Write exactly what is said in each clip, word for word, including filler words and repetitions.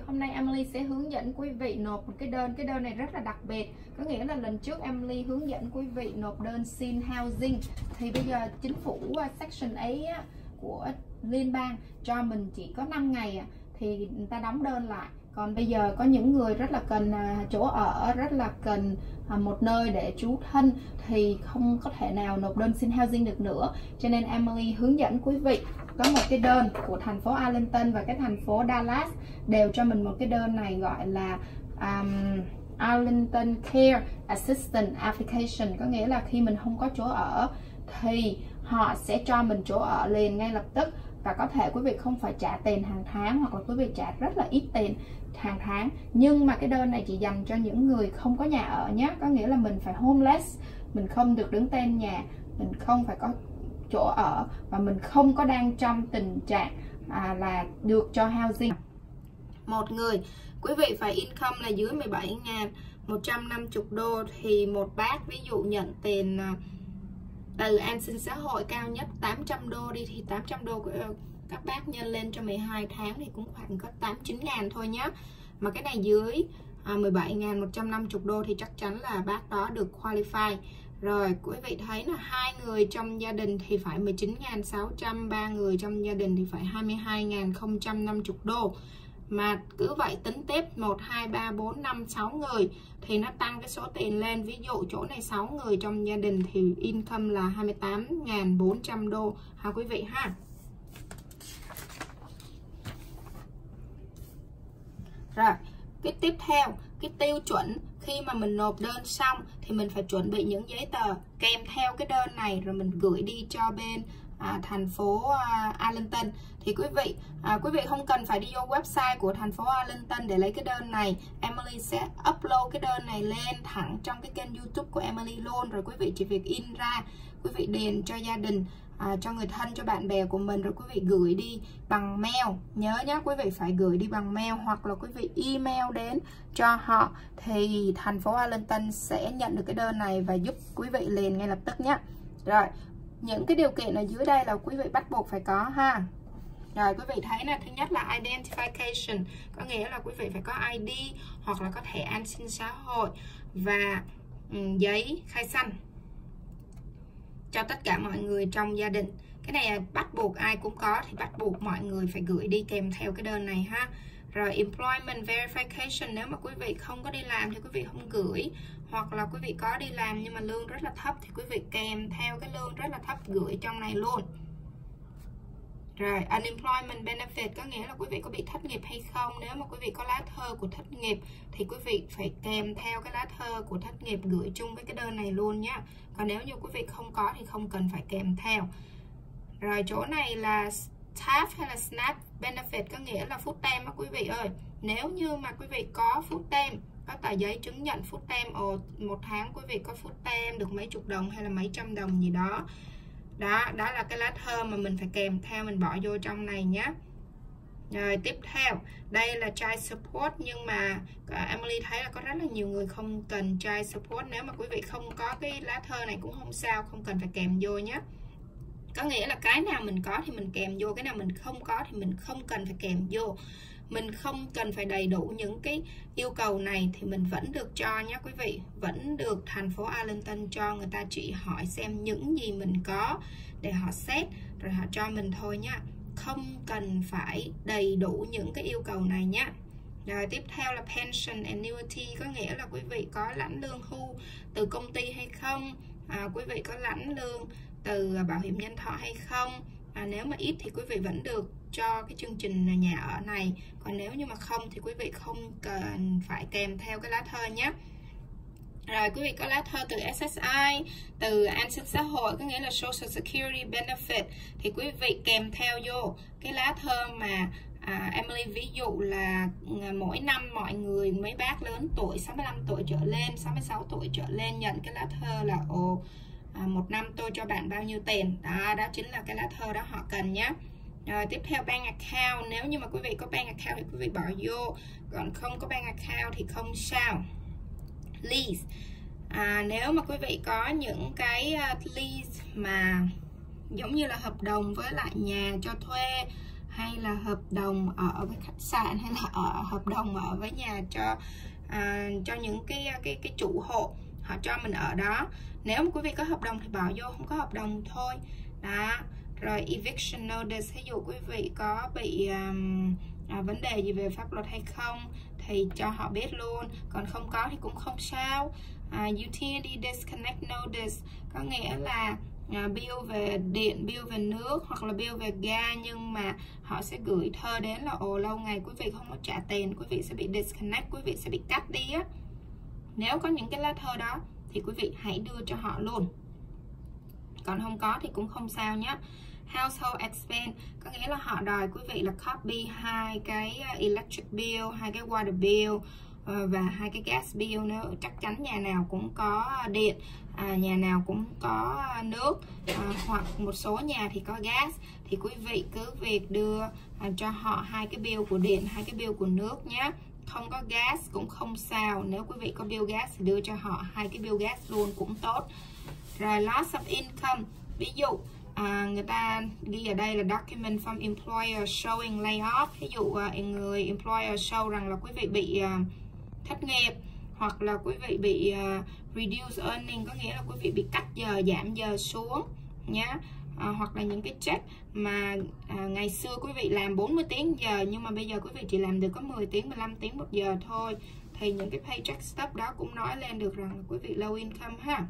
Hôm nay Emily sẽ hướng dẫn quý vị nộp một cái đơn. Cái đơn này rất là đặc biệt. Có nghĩa là lần trước Emily hướng dẫn quý vị nộp đơn xin housing. Thì bây giờ chính phủ Section ấy của liên bang cho mình chỉ có năm ngày thì người ta đóng đơn lại. Còn bây giờ có những người rất là cần chỗ ở, rất là cần một nơi để trú thân thì không có thể nào nộp đơn xin housing được nữa. Cho nên Emily hướng dẫn quý vị có một cái đơn của thành phố Arlington và cái thành phố Dallas đều cho mình một cái đơn này gọi là um, Arlington Care Assistance Application. Có nghĩa là khi mình không có chỗ ở thì họ sẽ cho mình chỗ ở liền ngay lập tức. Và có thể quý vị không phải trả tiền hàng tháng, hoặc là quý vị trả rất là ít tiền hàng tháng. Nhưng mà cái đơn này chỉ dành cho những người không có nhà ở nhé. Có nghĩa là mình phải homeless, mình không được đứng tên nhà, mình không phải có chỗ ở, và mình không có đang trong tình trạng à, là được cho housing. Một người, quý vị phải income là dưới mười bảy nghìn một trăm năm mươi đô thì một bác ví dụ nhận tiền từ an sinh xã hội cao nhất tám trăm đô đi, thì tám trăm đô của các bác nhân lên cho mười hai tháng thì cũng khoảng có tám chín ngàn thôi nhé. Mà cái này dưới à, mười bảy nghìn một trăm năm mươi đô thì chắc chắn là bác đó được qualify. Rồi quý vị thấy là hai người trong gia đình thì phải mười chín nghìn sáu trăm, ba người trong gia đình thì phải hai mươi hai nghìn không trăm năm mươi đô. Mà cứ vậy tính tiếp một, hai, ba, bốn, năm, sáu người thì nó tăng cái số tiền lên. Ví dụ chỗ này sáu người trong gia đình thì income là hai mươi tám nghìn bốn trăm đô ha quý vị ha. Rồi, cái tiếp theo, cái tiêu chuẩn khi mà mình nộp đơn xong thì mình phải chuẩn bị những giấy tờ kèm theo cái đơn này rồi mình gửi đi cho bên À, thành phố à, Arlington. Thì quý vị à, quý vị không cần phải đi vô website của thành phố Arlington để lấy cái đơn này. Emily sẽ upload cái đơn này lên thẳng trong cái kênh YouTube của Emily luôn. Rồi quý vị chỉ việc in ra, quý vị điền cho gia đình, à, cho người thân, cho bạn bè của mình, rồi quý vị gửi đi bằng mail. Nhớ nhé, quý vị phải gửi đi bằng mail hoặc là quý vị email đến cho họ thì thành phố Arlington sẽ nhận được cái đơn này và giúp quý vị liền ngay lập tức nhé. Rồi, những cái điều kiện ở dưới đây là quý vị bắt buộc phải có ha. Rồi quý vị thấy là thứ nhất là identification, có nghĩa là quý vị phải có i đê hoặc là có thẻ an sinh xã hội và um, giấy khai sinh cho tất cả mọi người trong gia đình. Cái này là bắt buộc, ai cũng có thì bắt buộc mọi người phải gửi đi kèm theo cái đơn này ha. Rồi employment verification, nếu mà quý vị không có đi làm thì quý vị không gửi, hoặc là quý vị có đi làm nhưng mà lương rất là thấp thì quý vị kèm theo cái lương rất là thấp gửi trong này luôn. Rồi unemployment benefit, có nghĩa là quý vị có bị thất nghiệp hay không. Nếu mà quý vị có lá thư của thất nghiệp thì quý vị phải kèm theo cái lá thư của thất nghiệp gửi chung với cái đơn này luôn nhé. Còn nếu như quý vị không có thì không cần phải kèm theo. Rồi chỗ này là staff hay là snap benefit, có nghĩa là food stamp á quý vị ơi. Nếu như mà quý vị có food stamp, có tờ giấy chứng nhận food stamp, ồ, một tháng quý vị có food stamp được mấy chục đồng hay là mấy trăm đồng gì đó. Đó, đó là cái lá thư mà mình phải kèm theo, mình bỏ vô trong này nhé. Rồi tiếp theo, đây là child support, nhưng mà uh, Emily thấy là có rất là nhiều người không cần child support. Nếu mà quý vị không có cái lá thư này cũng không sao, không cần phải kèm vô nhé. Có nghĩa là cái nào mình có thì mình kèm vô, cái nào mình không có thì mình không cần phải kèm vô. Mình không cần phải đầy đủ những cái yêu cầu này thì mình vẫn được cho nhé quý vị. Vẫn được thành phố Arlington cho, người ta chỉ hỏi xem những gì mình có để họ xét rồi họ cho mình thôi nhé. Không cần phải đầy đủ những cái yêu cầu này nhé. Rồi tiếp theo là pension annuity, có nghĩa là quý vị có lãnh lương hưu từ công ty hay không, à, quý vị có lãnh lương từ bảo hiểm nhân thọ hay không. À, nếu mà ít thì quý vị vẫn được cho cái chương trình nhà ở này. Còn nếu như mà không thì quý vị không cần phải kèm theo cái lá thư nhé. Rồi quý vị có lá thư từ ét ét i, từ an sinh xã hội, có nghĩa là Social Security Benefit, thì quý vị kèm theo vô cái lá thư mà à, Emily ví dụ là mỗi năm mọi người, mấy bác lớn tuổi sáu mươi lăm tuổi trở lên, sáu mươi sáu tuổi trở lên nhận cái lá thư là ồ, à, một năm tôi cho bạn bao nhiêu tiền. Đó, đó chính là cái lá thư đó họ cần nhé. Rồi tiếp theo bank account, nếu như mà quý vị có bank account thì quý vị bỏ vô, còn không có bank account thì không sao. Lease, à, nếu mà quý vị có những cái uh, lease mà giống như là hợp đồng với lại nhà cho thuê hay là hợp đồng ở với khách sạn, hay là ở hợp đồng ở với nhà cho à, cho những cái cái cái chủ hộ họ cho mình ở đó. Nếu mà quý vị có hợp đồng thì bỏ vô, không có hợp đồng thôi. Đó. Rồi eviction notice, ví dụ quý vị có bị um, à, vấn đề gì về pháp luật hay không thì cho họ biết luôn, còn không có thì cũng không sao. À, utility disconnect notice có nghĩa là à, bill về điện, bill về nước hoặc là bill về ga, nhưng mà họ sẽ gửi thơ đến là ồ lâu ngày quý vị không có trả tiền, quý vị sẽ bị disconnect, quý vị sẽ bị cắt đi á. Nếu có những cái lá thơ đó thì quý vị hãy đưa cho họ luôn, còn không có thì cũng không sao nhé. Household expense có nghĩa là họ đòi quý vị là copy hai cái electric bill, hai cái water bill và hai cái gas bill nữa. Chắc chắn nhà nào cũng có điện, à, nhà nào cũng có nước, à, hoặc một số nhà thì có gas, thì quý vị cứ việc đưa à, cho họ hai cái bill của điện, hai cái bill của nước nhé. Không có gas cũng không sao, nếu quý vị có bill gas thì đưa cho họ hai cái bill gas luôn cũng tốt. Rồi loss of income, ví dụ à, người ta ghi ở đây là document from employer showing layoff, ví dụ à, người employer show rằng là quý vị bị à, thất nghiệp, hoặc là quý vị bị uh, reduce earning, có nghĩa là quý vị bị cắt giờ, giảm giờ xuống nhé. À, hoặc là những cái check mà à, ngày xưa quý vị làm bốn mươi tiếng giờ nhưng mà bây giờ quý vị chỉ làm được có mười tiếng, mười lăm tiếng một giờ thôi, thì những cái paycheck stub đó cũng nói lên được rằng là quý vị low income ha.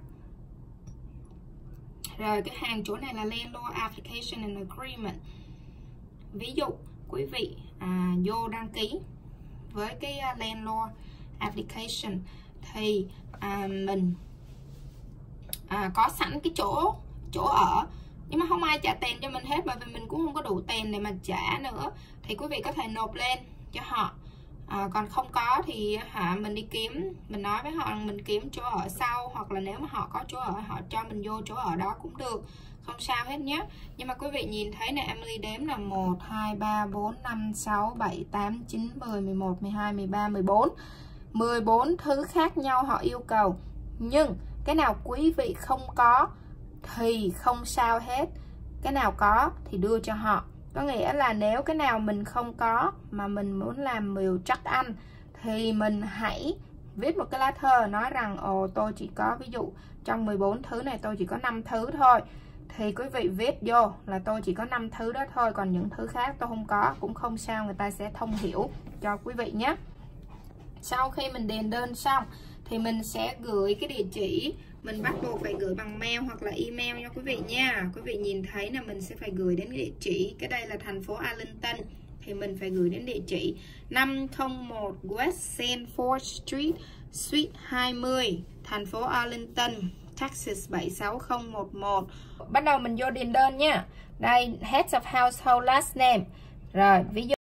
Rồi cái hàng chỗ này là landlord application and agreement. Ví dụ quý vị à, vô đăng ký với cái landlord application thì à, mình à, có sẵn cái chỗ chỗ ở, nhưng mà không ai trả tiền cho mình hết, bởi vì mình cũng không có đủ tiền để mà trả nữa, thì quý vị có thể nộp lên cho họ. À, còn không có thì hả mình đi kiếm, mình nói với họ mình kiếm chỗ ở sau, hoặc là nếu mà họ có chỗ ở họ cho mình vô chỗ ở đó cũng được, không sao hết nhé. Nhưng mà quý vị nhìn thấy này, Emily đếm là một, hai, ba, bốn, năm, sáu, bảy, tám, chín, mười, mười một, mười hai, mười ba, mười bốn mười bốn thứ khác nhau họ yêu cầu, nhưng cái nào quý vị không có thì không sao hết, cái nào có thì đưa cho họ. Có nghĩa là nếu cái nào mình không có mà mình muốn làm will chắc ăn thì mình hãy viết một cái lá thơ nói rằng ồ tôi chỉ có, ví dụ trong mười bốn thứ này tôi chỉ có năm thứ thôi, thì quý vị viết vô là tôi chỉ có năm thứ đó thôi, còn những thứ khác tôi không có cũng không sao, người ta sẽ thông hiểu cho quý vị nhé. Sau khi mình điền đơn xong thì mình sẽ gửi cái địa chỉ, mình bắt buộc phải gửi bằng mail hoặc là email nha quý vị nha. Quý vị nhìn thấy là mình sẽ phải gửi đến địa chỉ, cái đây là thành phố Arlington thì mình phải gửi đến địa chỉ năm không một West Sanford Street, Suite hai mươi, thành phố Arlington, Texas bảy sáu không một một. Bắt đầu mình vô điền đơn nha. Đây, Heads of Household Last Name. Rồi, ví dụ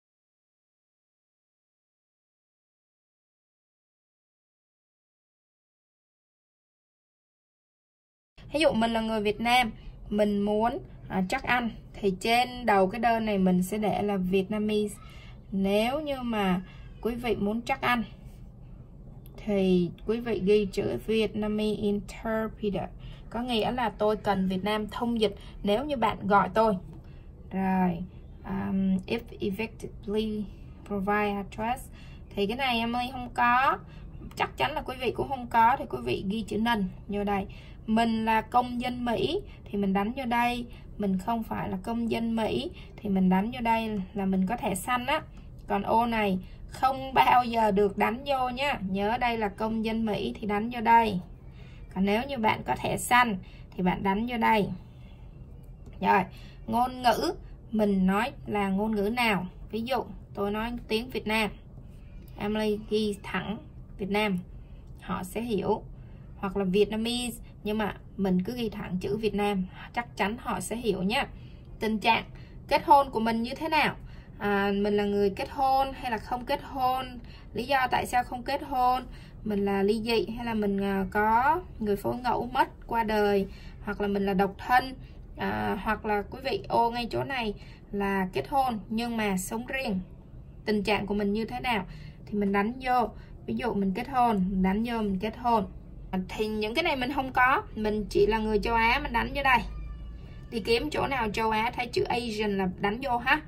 Ví dụ mình là người Việt Nam, mình muốn à, chắc ăn thì trên đầu cái đơn này mình sẽ để là Vietnamese. Nếu như mà quý vị muốn chắc ăn thì quý vị ghi chữ Vietnamese interpreter, có nghĩa là tôi cần Việt Nam thông dịch nếu như bạn gọi tôi. Rồi, um, if effectively provide address thì cái này Emily không có, chắc chắn là quý vị cũng không có, thì quý vị ghi chữ none vô đây. Mình là công dân Mỹ thì mình đánh vô đây, mình không phải là công dân Mỹ thì mình đánh vô đây là mình có thẻ xanh á. Còn ô này không bao giờ được đánh vô nhá, nhớ đây là công dân Mỹ thì đánh vô đây. Còn nếu như bạn có thẻ xanh thì bạn đánh vô đây. Rồi, ngôn ngữ mình nói là ngôn ngữ nào, ví dụ tôi nói tiếng Việt Nam, Emily ghi thẳng Việt Nam, họ sẽ hiểu. Hoặc là Vietnamese, nhưng mà mình cứ ghi thẳng chữ Việt Nam, chắc chắn họ sẽ hiểu nhé. Tình trạng kết hôn của mình như thế nào, à, mình là người kết hôn hay là không kết hôn, lý do tại sao không kết hôn, mình là ly dị hay là mình có người phối ngẫu mất qua đời, hoặc là mình là độc thân, à, hoặc là quý vị ô ngay chỗ này là kết hôn nhưng mà sống riêng, tình trạng của mình như thế nào thì mình đánh vô. Ví dụ mình kết hôn, mình đánh vô mình kết hôn. Thì những cái này mình không có, mình chỉ là người châu Á, mình đánh vô đây. Đi kiếm chỗ nào châu Á thấy chữ Asian là đánh vô ha.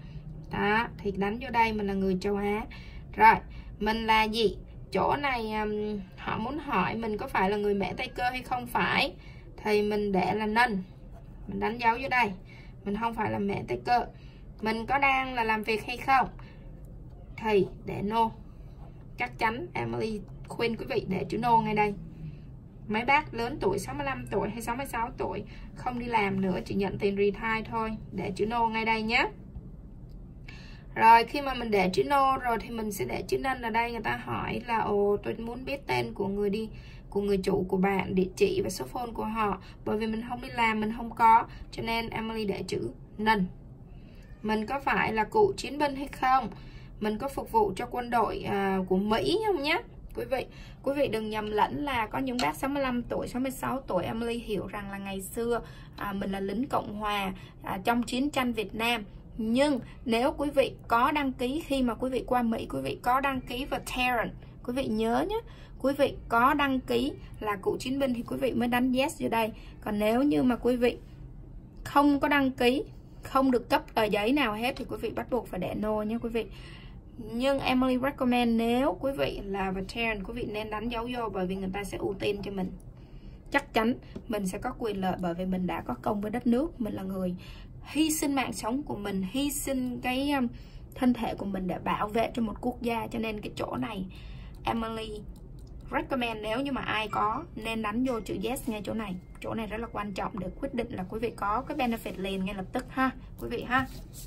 Đó, thì đánh vô đây mình là người châu Á. Rồi, mình là gì? Chỗ này um, họ muốn hỏi mình có phải là người mẹ Tây Cơ hay không phải. Thì mình để là none. Mình đánh dấu vô đây. Mình không phải là mẹ Tây Cơ. Mình có đang là làm việc hay không? Thì để no. Chắc chắn Emily khuyên quý vị để chữ no ngay đây. Mấy bác lớn tuổi sáu mươi lăm tuổi hay sáu mươi sáu tuổi không đi làm nữa, chỉ nhận tiền retire thôi, để chữ no ngay đây nhé. Rồi khi mà mình để chữ no rồi thì mình sẽ để chữ none ở đây. Người ta hỏi là ồ tôi muốn biết tên của người đi của người chủ của bạn, địa chỉ và số phone của họ. Bởi vì mình không đi làm, mình không có, cho nên Emily để chữ none. Mình có phải là cựu chiến binh hay không? Mình có phục vụ cho quân đội uh, của Mỹ không nhé? Quý vị, quý vị đừng nhầm lẫn là có những bác sáu mươi lăm tuổi, sáu mươi sáu tuổi. Emily hiểu rằng là ngày xưa à, mình là lính Cộng Hòa à, trong chiến tranh Việt Nam. Nhưng nếu quý vị có đăng ký khi mà quý vị qua Mỹ, quý vị có đăng ký veteran, quý vị nhớ nhé, quý vị có đăng ký là cựu chiến binh thì quý vị mới đánh yes vô đây. Còn nếu như mà quý vị không có đăng ký, không được cấp tờ giấy nào hết thì quý vị bắt buộc phải để no nhé quý vị. Nhưng Emily recommend nếu quý vị là veteran, quý vị nên đánh dấu vô, bởi vì người ta sẽ ưu tiên cho mình. Chắc chắn mình sẽ có quyền lợi bởi vì mình đã có công với đất nước. Mình là người hy sinh mạng sống của mình, hy sinh cái um, thân thể của mình để bảo vệ cho một quốc gia. Cho nên cái chỗ này Emily recommend nếu như mà ai có nên đánh vô chữ yes ngay chỗ này. Chỗ này rất là quan trọng để quyết định là quý vị có cái benefit liền ngay lập tức ha quý vị ha.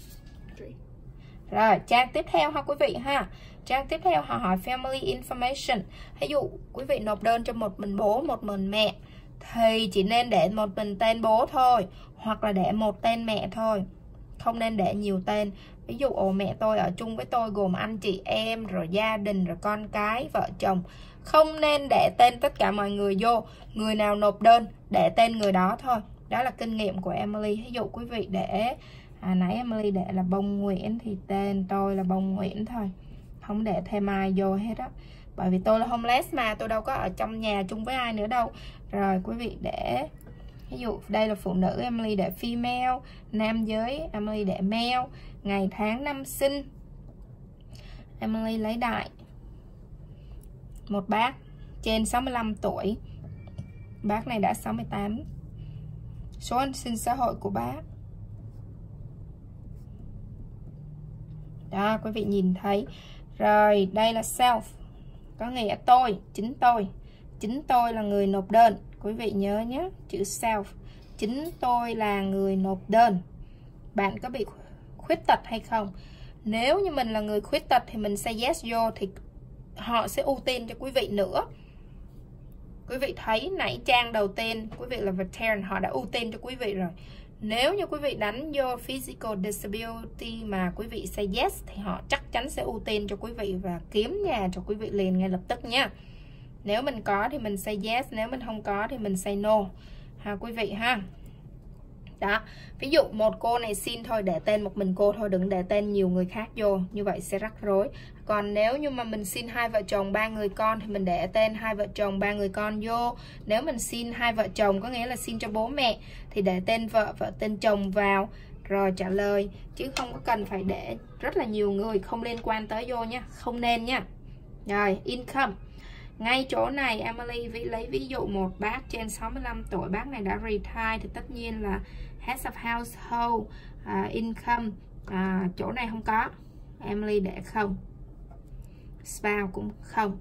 Rồi, trang tiếp theo ha quý vị ha. Trang tiếp theo họ hỏi family information. Ví dụ quý vị nộp đơn cho một mình bố, một mình mẹ thì chỉ nên để một mình tên bố thôi, hoặc là để một tên mẹ thôi, không nên để nhiều tên. Ví dụ ồ mẹ tôi ở chung với tôi gồm anh chị em, rồi gia đình, rồi con cái, vợ chồng. Không nên để tên tất cả mọi người vô. Người nào nộp đơn để tên người đó thôi. Đó là kinh nghiệm của Emily. Ví dụ quý vị để à, nãy Emily để là Bông Nguyễn thì tên tôi là Bông Nguyễn thôi, không để thêm ai vô hết á. Bởi vì tôi là homeless mà, tôi đâu có ở trong nhà chung với ai nữa đâu. Rồi quý vị để ví dụ đây là phụ nữ, Emily để female. Nam giới Emily để male. Ngày tháng năm sinh Emily lấy đại một bác trên sáu mươi lăm tuổi. Bác này đã sáu mươi tám. Số an sinh xã hội của bác. Đó quý vị nhìn thấy. Rồi đây là self, có nghĩa tôi, chính tôi. Chính tôi là người nộp đơn. Quý vị nhớ nhé, chữ self. Chính tôi là người nộp đơn. Bạn có bị khuyết tật hay không? Nếu như mình là người khuyết tật thì mình say yes vô thì họ sẽ ưu tiên cho quý vị nữa. Quý vị thấy nãy trang đầu tiên quý vị là veteran, họ đã ưu tiên cho quý vị rồi. Nếu như quý vị đánh vô physical disability mà quý vị say yes thì họ chắc chắn sẽ ưu tiên cho quý vị và kiếm nhà cho quý vị liền ngay lập tức nha. Nếu mình có thì mình say yes, nếu mình không có thì mình say no ha quý vị ha. Đó, ví dụ một cô này xin thôi, để tên một mình cô thôi, đừng để tên nhiều người khác vô, như vậy sẽ rắc rối. Còn nếu như mà mình xin hai vợ chồng ba người con thì mình để tên hai vợ chồng ba người con vô. Nếu mình xin hai vợ chồng có nghĩa là xin cho bố mẹ thì để tên vợ, vợ tên chồng vào rồi trả lời, chứ không có cần phải để rất là nhiều người không liên quan tới vô nha, không nên nha. Rồi, income. Ngay chỗ này Emily ví, lấy ví dụ một bác trên sáu mươi lăm tuổi, bác này đã retire thì tất nhiên là head of household uh, income uh, chỗ này không có, Emily để không. Spouse cũng không.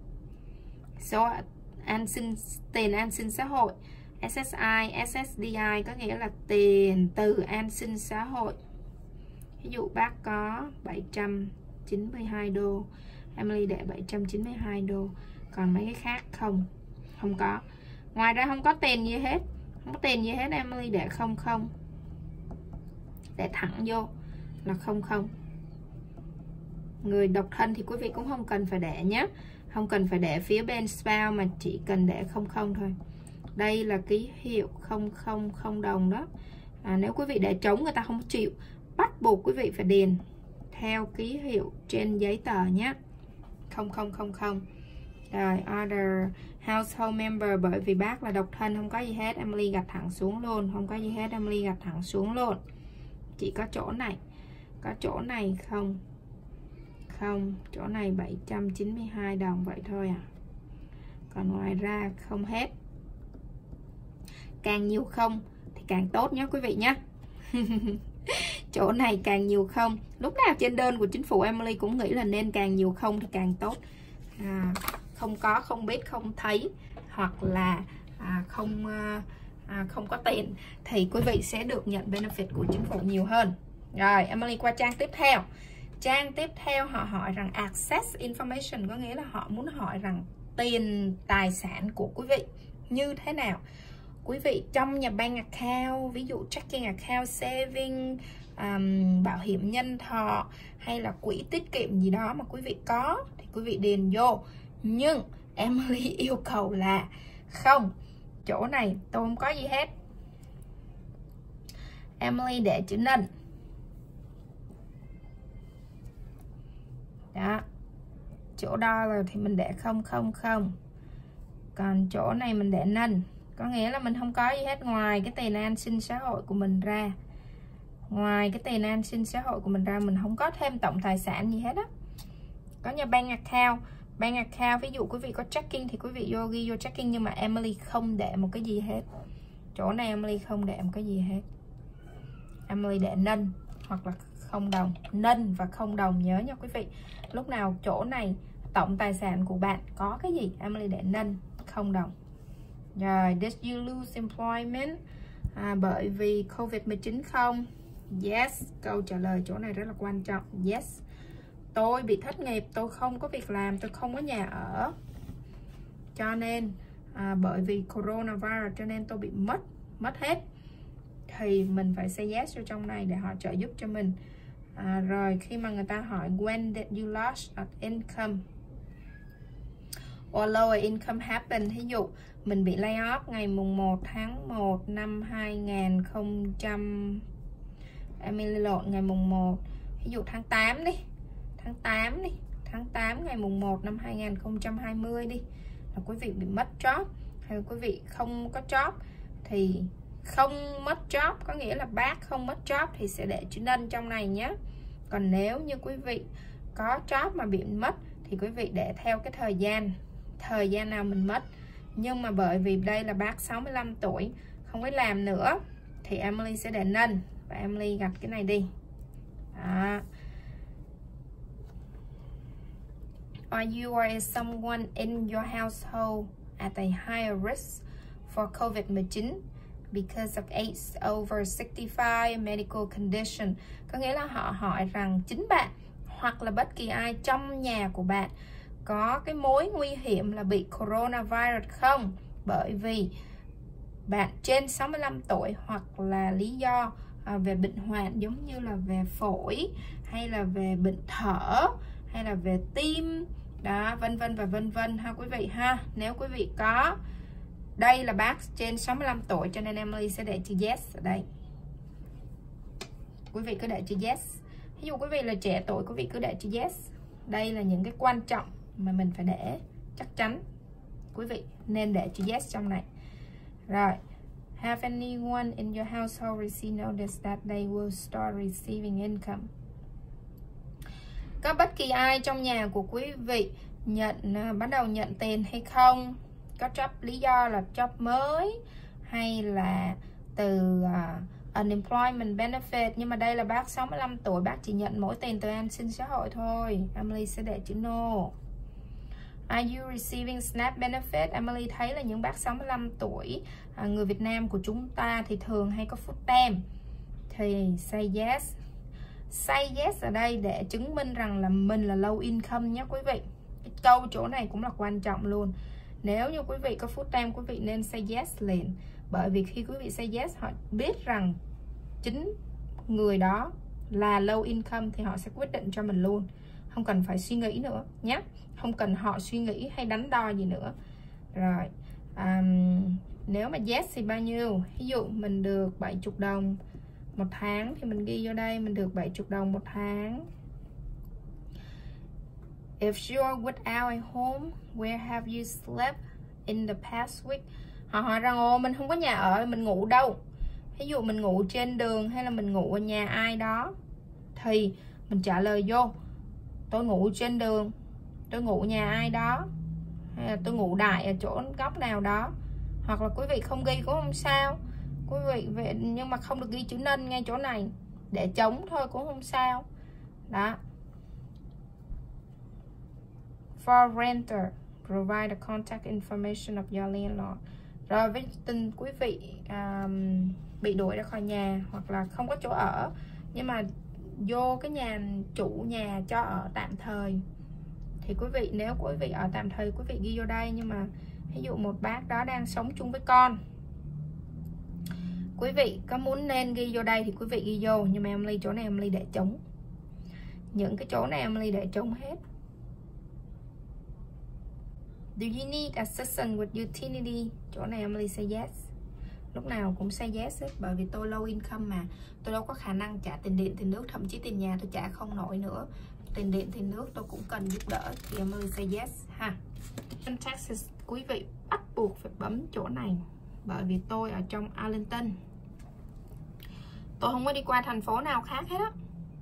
Số an sinh, tiền an sinh xã hội ét ét i, ét ét đê i có nghĩa là tiền từ an sinh xã hội. Ví dụ bác có bảy trăm chín mươi hai đô, Emily để bảy trăm chín mươi hai đô. Còn mấy cái khác không, không có. Ngoài ra không có tiền gì hết, không có tiền gì hết, Emily để không không. Để thẳng vô là không không. Người độc thân thì quý vị cũng không cần phải để nhé, không cần phải để phía bên spouse mà chỉ cần để không không thôi. Đây là ký hiệu không không không đồng đó. À, nếu quý vị để trống người ta không chịu, bắt buộc quý vị phải điền theo ký hiệu trên giấy tờ nhé. Không không không không. Rồi, other household member, bởi vì bác là độc thân không có gì hết, Emily gạch thẳng xuống luôn. Không có gì hết, Emily gạch thẳng xuống luôn. Chỉ có chỗ này. Có chỗ này không? Không, chỗ này bảy trăm chín mươi hai đồng vậy thôi à. Còn ngoài ra không hết. Càng nhiều không thì càng tốt nhé quý vị nhé. Chỗ này càng nhiều không. Lúc nào trên đơn của chính phủ Emily cũng nghĩ là nên càng nhiều không thì càng tốt. à, Không có, không biết, không thấy, hoặc là à, không à, không có tiền thì quý vị sẽ được nhận benefit của chính phủ nhiều hơn. Rồi Emily qua trang tiếp theo. Trang tiếp theo họ hỏi rằng access information, có nghĩa là họ muốn hỏi rằng tiền tài sản của quý vị như thế nào. Quý vị trong nhà bank account, ví dụ checking account, saving, um, bảo hiểm nhân thọ hay là quỹ tiết kiệm gì đó mà quý vị có thì quý vị điền vô. Nhưng Emily yêu cầu là không, chỗ này tôi không có gì hết. Emily để chữ none. Đó, chỗ đo là thì mình để không không không, còn chỗ này mình để none, có nghĩa là mình không có gì hết ngoài cái tiền an sinh xã hội của mình ra. Ngoài cái tiền an sinh xã hội của mình ra, mình không có thêm tổng tài sản gì hết á. Có nhà bank account, bank account ví dụ quý vị có checking thì quý vị vô ghi vô checking, nhưng mà Emily không để một cái gì hết. Chỗ này Emily không để một cái gì hết. Emily để none hoặc là không đồng, none và không đồng, nhớ nha quý vị. Lúc nào chỗ này tổng tài sản của bạn có cái gì, Emily để none, không đồng. Rồi, did you lose employment? À, bởi vì Covid mười chín không? Yes, câu trả lời chỗ này rất là quan trọng. Yes, tôi bị thất nghiệp, tôi không có việc làm, tôi không có nhà ở, cho nên à, bởi vì coronavirus cho nên tôi bị mất mất hết, thì mình phải say yes vô trong này để họ trợ giúp cho mình. À, rồi khi mà người ta hỏi when did you lost income or lower income happen, ví dụ mình bị lay off ngày mùng một tháng một năm hai nghìn không trăm, Emily lộn, ngày mùng một, ví dụ tháng tám đi, tháng tám đi, tháng tám ngày mùng một năm hai nghìn không trăm hai mươi đi, là quý vị bị mất job, hay là quý vị không có job thì không mất job, có nghĩa là bác không mất job thì sẽ để chữ none trong này nhé. Còn nếu như quý vị có job mà bị mất thì quý vị để theo cái thời gian, thời gian nào mình mất. Nhưng mà bởi vì đây là bác sáu mươi lăm tuổi không phải làm nữa thì Emily sẽ để none, và Emily gạch cái này đi. Đó. Or you or is someone in your household at a higher risk for Covid mười chín because of age over sixty-five medical condition, có nghĩa là họ hỏi rằng chính bạn hoặc là bất kỳ ai trong nhà của bạn có cái mối nguy hiểm là bị coronavirus không, bởi vì bạn trên sáu mươi lăm tuổi, hoặc là lý do à, về bệnh hoạn giống như là về phổi, hay là về bệnh thở, hay là về tim đó, vân vân và vân vân ha quý vị ha. Nếu quý vị có, đây là bác trên sáu mươi lăm tuổi cho nên Emily sẽ để chữ yes ở đây. Quý vị cứ để chữ yes. Ví dụ quý vị là trẻ tuổi, quý vị cứ để chữ yes. Đây là những cái quan trọng mà mình phải để chắc chắn. Quý vị nên để chữ yes trong này. Rồi, have anyone in your household received notice that they will start receiving income? Có bất kỳ ai trong nhà của quý vị nhận uh, bắt đầu nhận tiền hay không? Có job, lý do là job mới hay là từ uh, unemployment benefit, nhưng mà đây là bác sáu mươi lăm tuổi, bác chỉ nhận mỗi tiền từ an sinh xã hội thôi. Emily sẽ để chữ no. Are you receiving SNAP benefit? Emily thấy là những bác sáu mươi lăm tuổi, à, người Việt Nam của chúng ta thì thường hay có food stamp, thì say yes. Say yes ở đây để chứng minh rằng là mình là low income nhé quý vị. Cái câu chỗ này cũng là quan trọng luôn. Nếu như quý vị có food stamp, quý vị nên say yes liền. Bởi vì khi quý vị say yes, họ biết rằng chính người đó là low income thì họ sẽ quyết định cho mình luôn, không cần phải suy nghĩ nữa nhé, không cần họ suy nghĩ hay đắn đo gì nữa. Rồi um, nếu mà yes thì bao nhiêu? Ví dụ mình được bảy mươi đồng một tháng thì mình ghi vô đây, mình được bảy mươi đồng một tháng. If you're without a home, where have you slept in the past week? Họ hỏi rằng ồ mình không có nhà ở, mình ngủ đâu? Ví dụ mình ngủ trên đường hay là mình ngủ ở nhà ai đó thì mình trả lời vô. Tôi ngủ trên đường, tôi ngủ nhà ai đó, hay là tôi ngủ đại ở chỗ góc nào đó. Hoặc là quý vị không ghi cũng không sao, quý vị về nhưng mà không được ghi chữ nên ngay chỗ này, để trống thôi cũng không sao. Đó. For renter, provide the contact information of your landlord. Rồi với tình quý vị um, bị đuổi ra khỏi nhà hoặc là không có chỗ ở, nhưng mà vô cái nhà chủ nhà cho ở tạm thời, thì quý vị nếu quý vị ở tạm thời quý vị ghi vô đây. Nhưng mà ví dụ một bác đó đang sống chung với con, quý vị có muốn nên ghi vô đây thì quý vị ghi vô. Nhưng mà Emily chỗ này Emily để trống, những cái chỗ này Emily để trống hết. Do you need assistance with utility? Chỗ này Emily say yes. Lúc nào cũng say yes hết, bởi vì tôi low income mà. Tôi đâu có khả năng trả tiền điện, tiền nước, thậm chí tiền nhà tôi trả không nổi nữa. Tiền điện, tiền nước tôi cũng cần giúp đỡ, thì Emily say yes ha. In Texas, quý vị bắt buộc phải bấm chỗ này, bởi vì tôi ở trong Arlington. Tôi không có đi qua thành phố nào khác hết á.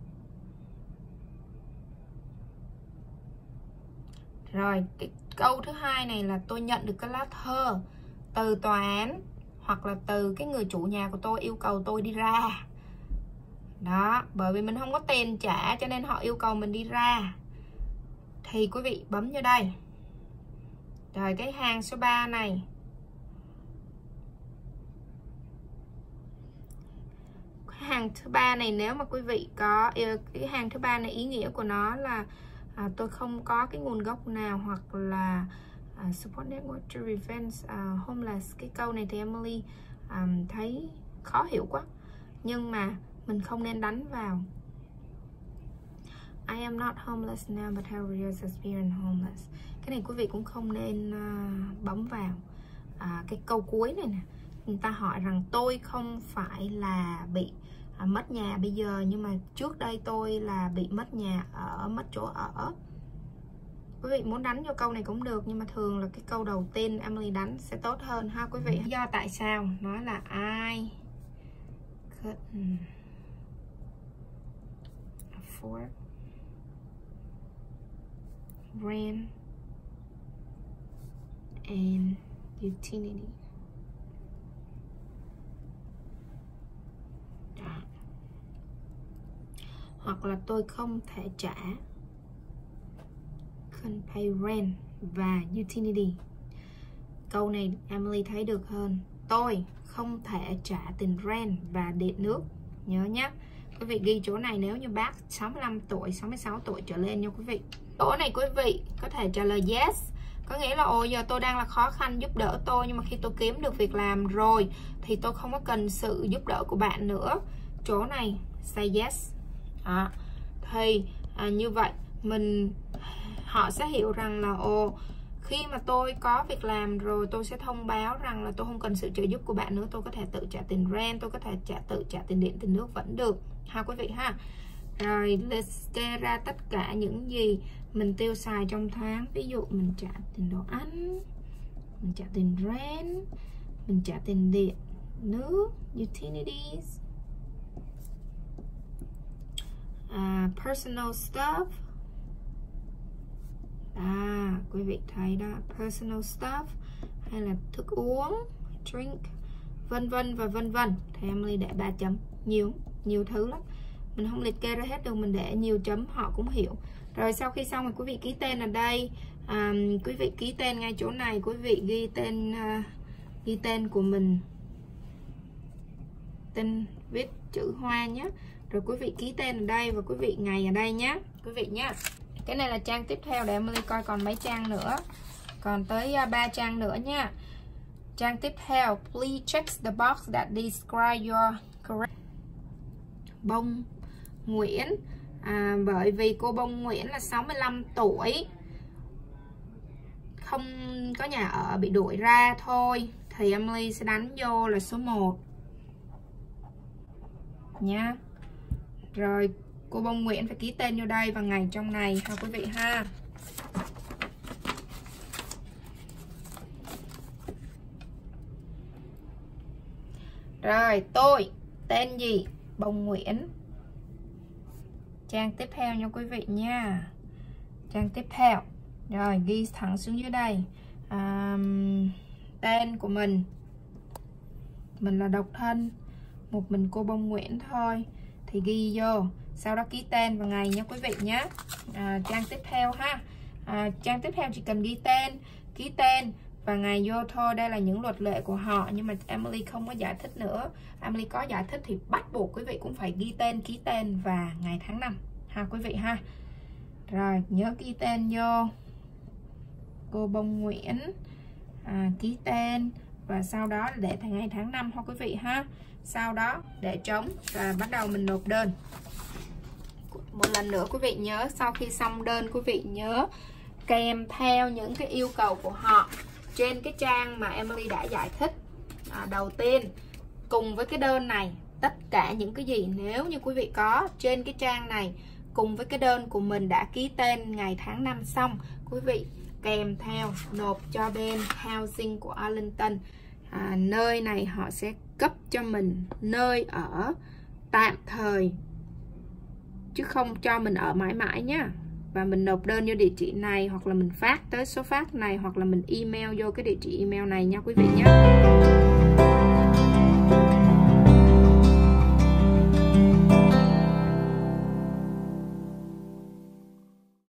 Rồi, cái câu thứ hai này là tôi nhận được cái lá thơ từ tòa án hoặc là từ cái người chủ nhà của tôi yêu cầu tôi đi ra. Đó, bởi vì mình không có tiền trả cho nên họ yêu cầu mình đi ra. Thì quý vị bấm vô đây. Rồi cái hàng số ba này, cái hàng thứ ba này nếu mà quý vị có cái hàng thứ ba này, ý nghĩa của nó là à, tôi không có cái nguồn gốc nào, hoặc là uh, support network to prevent uh, homeless. Cái câu này thì Emily um, thấy khó hiểu quá, nhưng mà mình không nên đánh vào. I am not homeless now but have years experience homeless. Cái này quý vị cũng không nên uh, bấm vào. uh, Cái câu cuối này nè, người ta hỏi rằng tôi không phải là bị uh, mất nhà bây giờ, nhưng mà trước đây tôi là bị mất nhà ở, mất chỗ ở. Quý vị muốn đánh vô câu này cũng được, nhưng mà thường là cái câu đầu tiên Emily đánh sẽ tốt hơn ha quý vị. Do tại sao nói là I couldn't afford rent and utility. Đó. Hoặc là tôi không thể trả, couldn't pay rent và utility. Câu này Emily thấy được hơn. Tôi không thể trả tiền rent và điện nước. Nhớ nhé. Quý vị ghi chỗ này nếu như bác sáu mươi lăm tuổi, sáu mươi sáu tuổi trở lên nha quý vị. Chỗ này quý vị có thể trả lời yes. Có nghĩa là ồ giờ tôi đang là khó khăn, giúp đỡ tôi, nhưng mà khi tôi kiếm được việc làm rồi thì tôi không có cần sự giúp đỡ của bạn nữa. Chỗ này say yes. À, thì à, như vậy mình họ sẽ hiểu rằng là ồ khi mà tôi có việc làm rồi, tôi sẽ thông báo rằng là tôi không cần sự trợ giúp của bạn nữa, tôi có thể tự trả tiền rent, tôi có thể trả tự trả tiền điện, tiền nước vẫn được ha quý vị ha. Rồi let's kê ra tất cả những gì mình tiêu xài trong tháng. Ví dụ mình trả tiền đồ ăn, mình trả tiền rent, mình trả tiền điện nước, utilities, uh, personal stuff. À, quý vị thấy đó, personal stuff hay là thức uống, drink, vân vân và vân vân. Thì Emily để ba chấm, nhiều nhiều thứ lắm. Mình không liệt kê ra hết đâu, mình để nhiều chấm họ cũng hiểu. Rồi sau khi xong thì quý vị ký tên ở đây. À, quý vị ký tên ngay chỗ này, quý vị ghi tên uh, ghi tên của mình, tên viết chữ Hoa nhé. Rồi quý vị ký tên ở đây và quý vị ngày ở đây nhé quý vị nhé. Cái này là trang tiếp theo, để Emily coi còn mấy trang nữa. Còn tới ba uh, trang nữa nha. Trang tiếp theo, please check the box that describe your correct. Bông Nguyễn, à, bởi vì cô Bông Nguyễn là sáu mươi lăm tuổi, không có nhà ở, bị đuổi ra thôi, thì Emily sẽ đánh vô là số một nha. Rồi cô Bông Nguyễn phải ký tên vô đây và ngày trong ngày ha quý vị ha. Rồi tôi tên gì? Bông Nguyễn. Trang tiếp theo nha quý vị nha. Trang tiếp theo. Rồi ghi thẳng xuống dưới đây. À, tên của mình. Mình là độc thân, một mình cô Bông Nguyễn thôi, thì ghi vô. Sau đó ký tên và ngày nha quý vị nhé. À, trang tiếp theo ha. À, trang tiếp theo chỉ cần ghi tên, ký tên và ngày vô thôi. Đây là những luật lệ của họ, nhưng mà Emily không có giải thích nữa. Emily có giải thích thì bắt buộc quý vị cũng phải ghi tên, ký tên và ngày tháng năm ha quý vị ha. Rồi nhớ ghi tên vô cô Bông Nguyễn, à, ký tên và sau đó để ngày tháng năm ha quý vị ha. Sau đó để trống và bắt đầu mình nộp đơn. Một lần nữa quý vị nhớ, sau khi xong đơn quý vị nhớ kèm theo những cái yêu cầu của họ trên cái trang mà Emily đã giải thích. À, đầu tiên cùng với cái đơn này, tất cả những cái gì nếu như quý vị có trên cái trang này cùng với cái đơn của mình đã ký tên ngày tháng năm xong, quý vị kèm theo nộp cho bên housing của Arlington. À, nơi này họ sẽ cấp cho mình nơi ở tạm thời chứ không cho mình ở mãi mãi nhá. Và mình nộp đơn vô địa chỉ này, hoặc là mình phát tới số fax này, hoặc là mình email vô cái địa chỉ email này nha quý vị nhé.